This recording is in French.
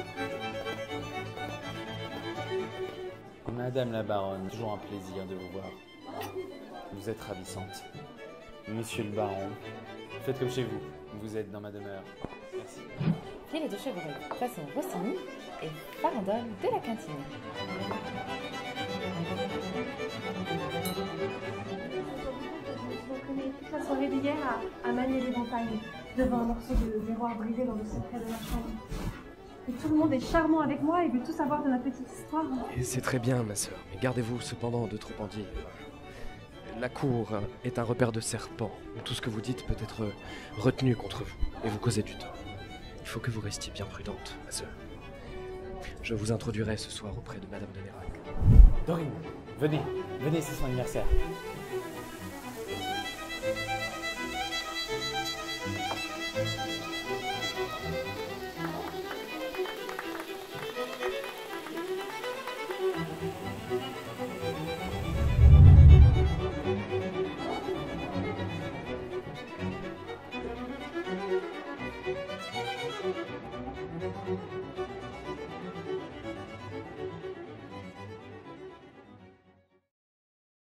Madame la baronne, toujours un plaisir de vous voir. Vous êtes ravissante. Monsieur le baron, faites comme chez vous. Vous êtes dans ma demeure. Merci. Filet de chevreuil façon Rossini et farandole de la cantine. Je connais toute la soirée d'hier à manier l'éventail devant un morceau de miroir brisé dans le secret de la chambre. Et tout le monde est charmant avec moi et veut tout savoir de notre petite histoire. Et c'est très bien, ma sœur, mais gardez-vous cependant de trop en dire. La cour est un repère de serpents. Tout ce que vous dites peut être retenu contre vous et vous causer du tort. Il faut que vous restiez bien prudente, ma sœur. Je vous introduirai ce soir auprès de Madame de Nérac. Dorine, venez, c'est son anniversaire.